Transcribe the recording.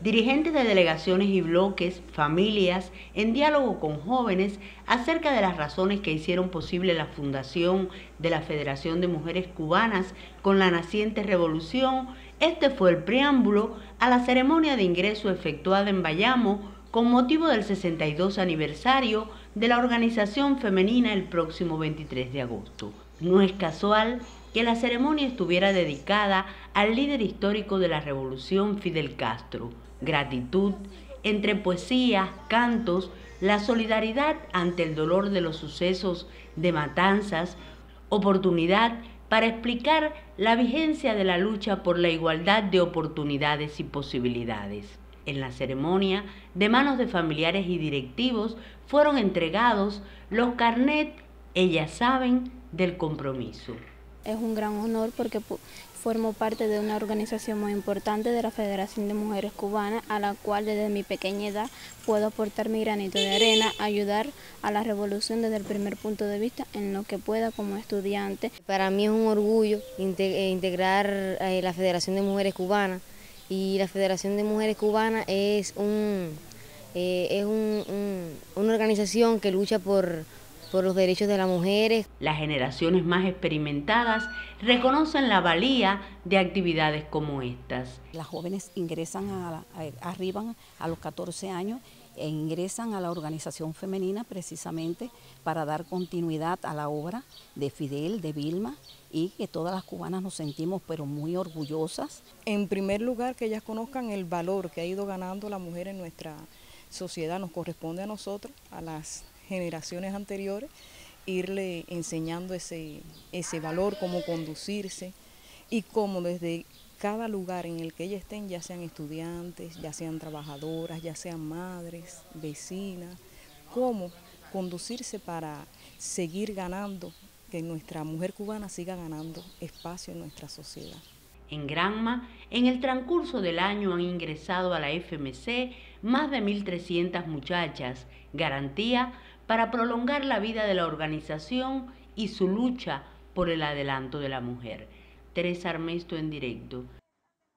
Dirigentes de delegaciones y bloques, familias, en diálogo con jóvenes acerca de las razones que hicieron posible la fundación de la Federación de Mujeres Cubanas con la naciente revolución. Este fue el preámbulo a la ceremonia de ingreso efectuada en Bayamo con motivo del 62 aniversario de la organización femenina el próximo 23 de agosto. No es casual que la ceremonia estuviera dedicada al líder histórico de la revolución, Fidel Castro. Gratitud, entre poesías, cantos, la solidaridad ante el dolor de los sucesos de matanzas, oportunidad para explicar la vigencia de la lucha por la igualdad de oportunidades y posibilidades. En la ceremonia, de manos de familiares y directivos, fueron entregados los carnet Ellas Saben del Compromiso. Es un gran honor porque formo parte de una organización muy importante de la Federación de Mujeres Cubanas, a la cual desde mi pequeña edad puedo aportar mi granito de arena, ayudar a la revolución desde el primer punto de vista en lo que pueda como estudiante. Para mí es un orgullo integrar la Federación de Mujeres Cubanas, y la Federación de Mujeres Cubanas es una organización que lucha por los derechos de las mujeres. Las generaciones más experimentadas reconocen la valía de actividades como estas. Las jóvenes ingresan arriban a los 14 años e ingresan a la organización femenina precisamente para dar continuidad a la obra de Fidel, de Vilma, y que todas las cubanas nos sentimos pero muy orgullosas. En primer lugar, que ellas conozcan el valor que ha ido ganando la mujer en nuestra sociedad. Nos corresponde a nosotros, a las generaciones anteriores, irle enseñando ese valor, cómo conducirse y cómo desde cada lugar en el que ellas estén, ya sean estudiantes, ya sean trabajadoras, ya sean madres, vecinas, cómo conducirse para seguir ganando, que nuestra mujer cubana siga ganando espacio en nuestra sociedad. En Granma, en el transcurso del año han ingresado a la FMC más de 1.300 muchachas, garantía para prolongar la vida de la organización y su lucha por el adelanto de la mujer. Teresa Armesto en directo.